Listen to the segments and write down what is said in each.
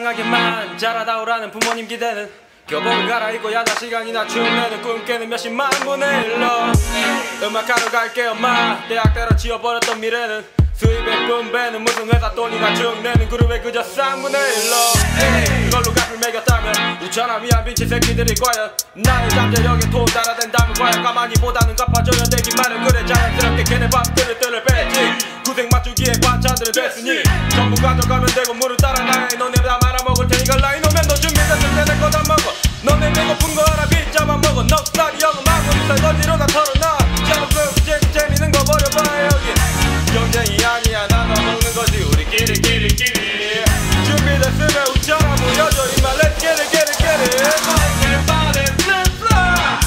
건강하게만 자라다오라는 부모님 기대는 교복을 갈아입고 야자 시간이나 춤내는 꿈 깨는 몇십만 분의 일로 음악하러 갈게 엄마 대학 때려 지워버렸던 미래는 수입의 분배는 무슨 회사 돈이나 축내는 그룹에 그저 3분의 1로 그걸로 값을 매겼다면 우천한 위안 빛이 새끼들이 과연 나의 잠재력에 돈 따라댄다면 과연 가만히 보다는 갚아줘야 되기만은 그래 자연스럽게 걔네 밥들을 뜰을 뺐지 구색 맞추기에 관차들은 됐으니 전부 가져가면 되고 물을 따라 나야 너네 다 말아먹을 테니까 라인 오면 너 준비됐을 때 내 거 다 먹어 너네 배고픈 거 하나 빗자만 먹어 넉살이 영음하고 설거지로 다 털어놔 제목 재밌는 거 버려봐 여기 경쟁이 아니야 나눠 먹는 거지 우리끼리 준비됐으면 웃자라 보여줘 임마 Let's get it get it get it everybody flip flop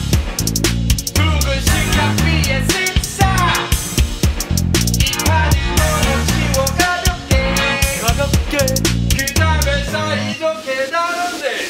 붉은 식탁 위에 식사 이 판이 너무 치워 가볍게 그 다음에 사이좋게 다른데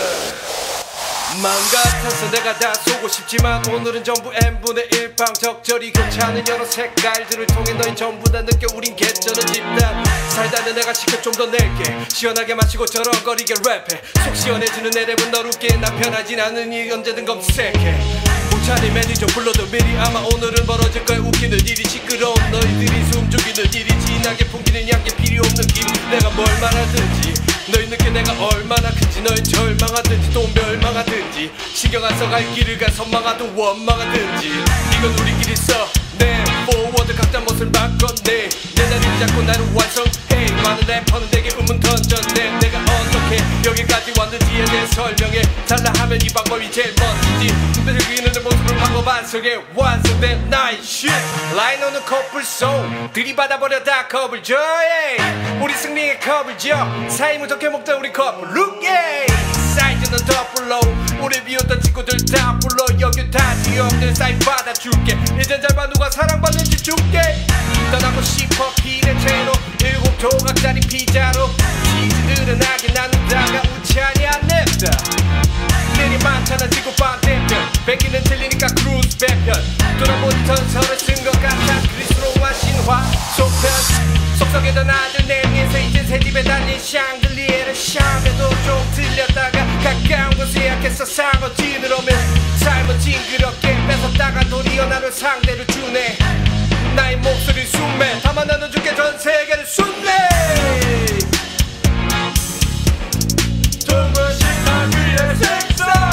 맘 같아서 내가 다 쏘고 싶지만 오늘은 전부 n분의 1방 적절히 괜찮은 여러 색깔들을 통해 너희 전부 다 느껴 우린 개쩌는 집단 살다는 내가 시켜 좀 더 낼게 시원하게 마시고 저런거리게 랩해 속 시원해지는 내 랩은 널 웃게 나 편하진 않으니 언제든 검색해 우찬이 매니저 불러도 미리 아마 오늘은 벌어질 거야 웃기는 일이 시끄러운 너희들이 숨 죽이는 일이 진하게 풍기는 양게 필요 없는 길 내가 뭘 말하든지 너희 느껴 내가 얼마나 큰지 너희 절망하든지 또 멸망하든지 신경 안 써 갈 길을 가 선망하든 원망하든지 이건 우리끼리 써내 forward 각자 멋을 바꿔내 내 자리를 잡고 나를 완성해 많은 래퍼는 내게 의문 던졌네 내가 어떻게 여기까지 왔는지에 대해 설명해 달라 하면 이 방법이 제일 멋지지 흔들리는 내 모습을 바꿔 반성해 완성된 나의 shit 라이너는 커플송 들이받아버려 다 컵을 줘 우리 승리의 컵을 줘 사이 무섭게 먹자 우리 커플 look 사이즈는 더블로 우리 비웃던 친구들 다 불러 여기 다 지역들 사인 받아줄게 이젠 잘 봐 누가 사랑받는지 줄게 떠나고 싶어 비레체로 7조각짜리 피자로 치즈들은 하게 나눈다가 우찬이 안 냈다 일이 많잖아 지구 반대편 백기는 틀리니까 크루즈 배편 돌아보니 전설을 쓴 것 같아 그리스로와 신화 속편 속속이던 아들 내 위에서 이제 새 집에 달린 샹들리에를 샹에도 좀 들렸다가 가까운 곳에 약해서 상어진을 오면 삶은 징그럽게 뺏었다가 도리어 나를 상대를 주네 나의 목소리 순매 다만 나눠줄게 전 세계를 순례 둥근 식탁 위에 식사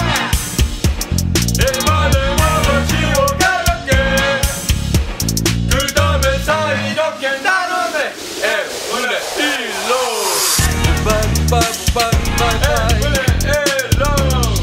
내 말을 먹어 치워 가볍게 그 다음에 사이좋게 나누네 n분의 1로 n분의 1로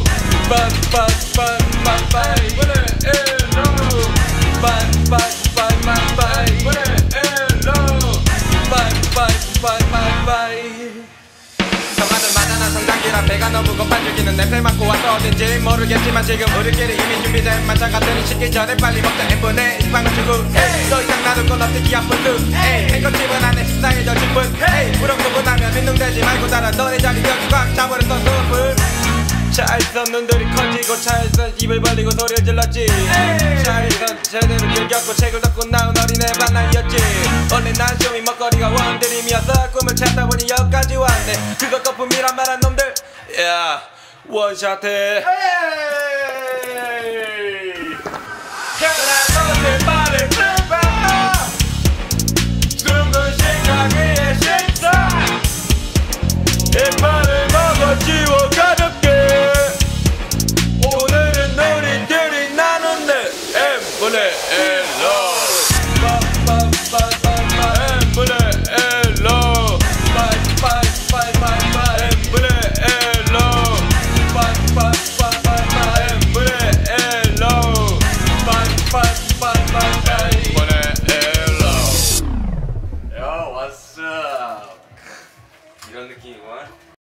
성화들마다 난 성장기라 배가 너무 고파 죽이는 냄새 맡고 와서 어딘지 모르겠지만 지금 우리끼리 이미 준비된 만찬 같은 식기 전에 빨리 먹자 n분의 1방을 주고 더 이상 나눌 건 없지 기 아픈 듯 행거집은 안에 식사에 젖은 분 부럽고 나면 빈둥대지 말고 따라 너네 자리 여기 꽉 차버렸던 숲을 차에서 눈들이 커지고 차에서 입을 벌리고 소리를 질렀지 차에서 제대로 길 겪고 책을 덮고 나온 어린애 반나이였지 원래 난 쇼미 먹거리가 원드림이어서 꿈을 찾다 보니 여기까지 왔네 그거 거품이란 말한 놈들 야 원샷해 편안한 내 말을 들어봐 둥근 식탁 위에 식사 내 말을 먹어 지워 가볍게 오늘은 우리들이 나눈 내 n분의 1로 n분의 1로 이런 느낌이구만